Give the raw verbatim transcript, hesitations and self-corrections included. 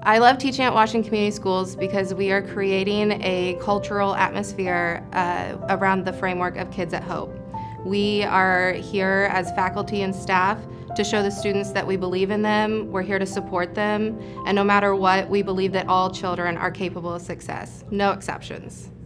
I love teaching at Washington Community Schools because we are creating a cultural atmosphere uh, around the framework of Kids at Hope. We are here as faculty and staff to show the students that we believe in them, we're here to support them, and no matter what, we believe that all children are capable of success, no exceptions.